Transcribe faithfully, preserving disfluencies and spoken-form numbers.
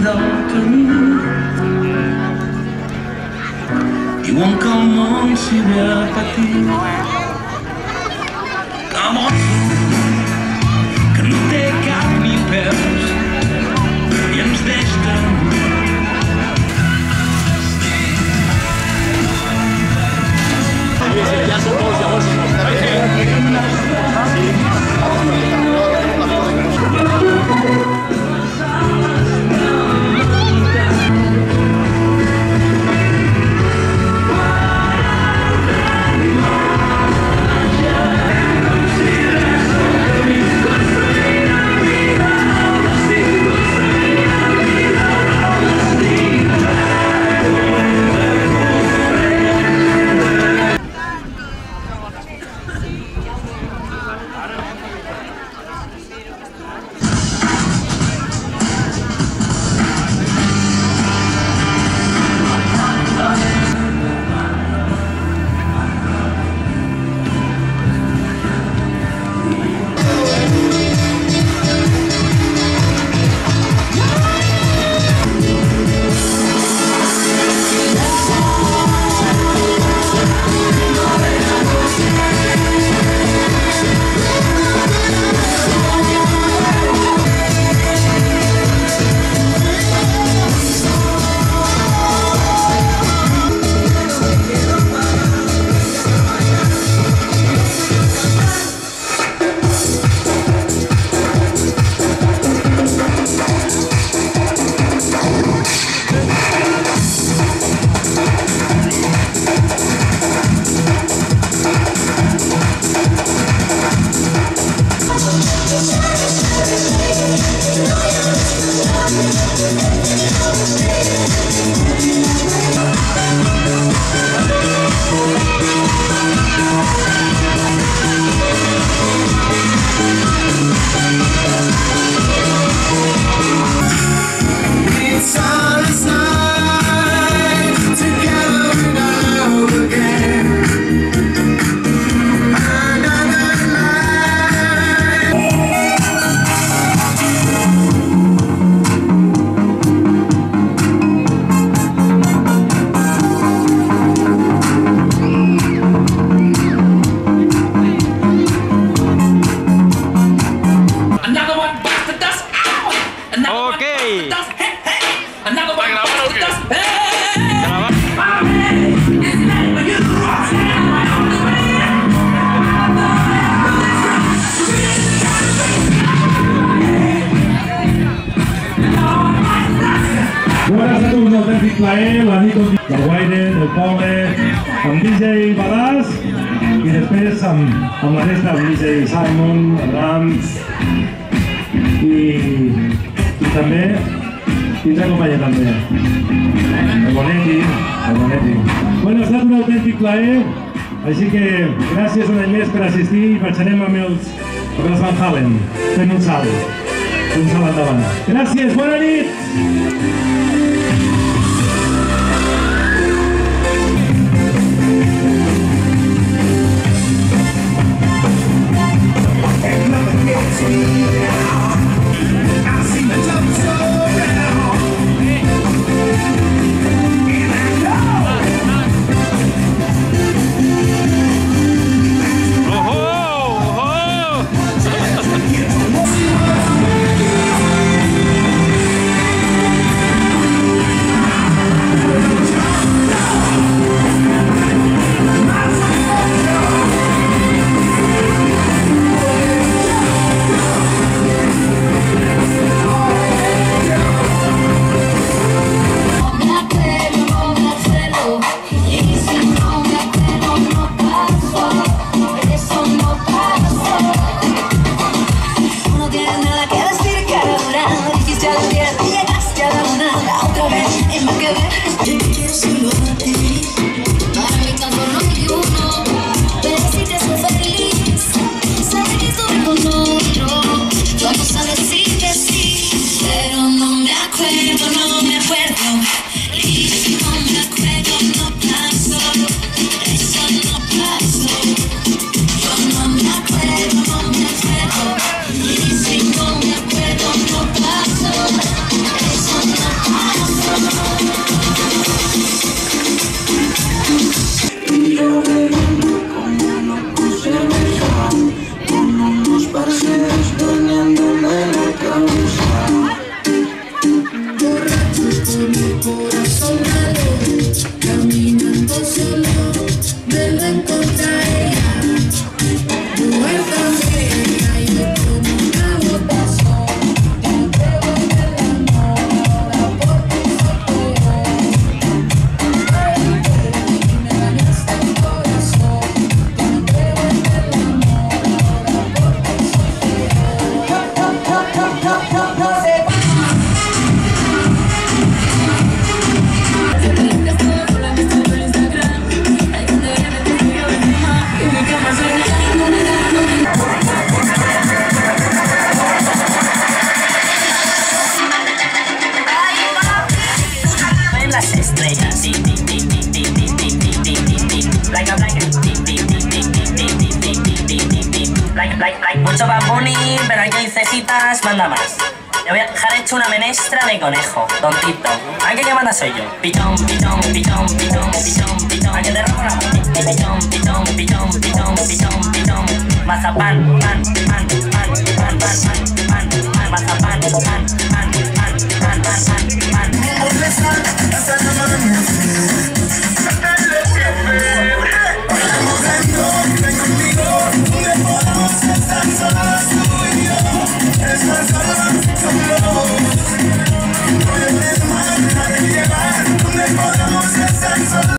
del camí. Diuen que el món s'hi ve a patir, que la mort, que no té cap ni peus i ens deixa. Ja som molts, llavors som molts. Un autèntic plaer, la nit del Guaire, del poble, amb D J Badass i després amb, amb la resta, amb D J Simon, Abraham i, i també qui ens acompanya també, el Bonetti, el Bonetti. Bueno, ha estat un autèntic plaer, així que gràcies un any més per assistir i marxarem amb els, amb els Van Halen, fent un salt, un salt endavant. Gràcies, bona nit! Eso no las estrellas. Like a like like like like mucho Bad Bunny, pero aquí hay cejitas, manda más. Le voy a dejar hecho una menestra de conejo, tontito. ¿A qué manda soy yo? Pitón, pitón, pitón, pitón, pitón, pitón. ¿A qué te robo la mano? Pitón, pitón, pitón, pitón, pitón, pitón. Mazapán, pan, pan, pan, pan, pan, pan, pan, pan, mazapán, pan.